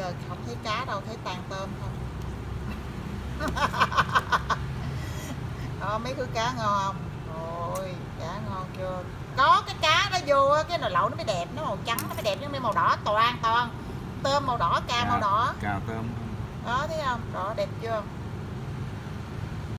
giờ không thấy cá đâu, thấy toàn tôm không. Mấy cái cá ngon không? Ôi cá ngon chưa? Có cái cá nó vô cái nồi lẩu nó mới đẹp, nó màu trắng nó mới đẹp, nhưng màu đỏ toàn tôm màu đỏ, cà màu đỏ. Cào tôm. Đó thấy không? Đó đẹp chưa?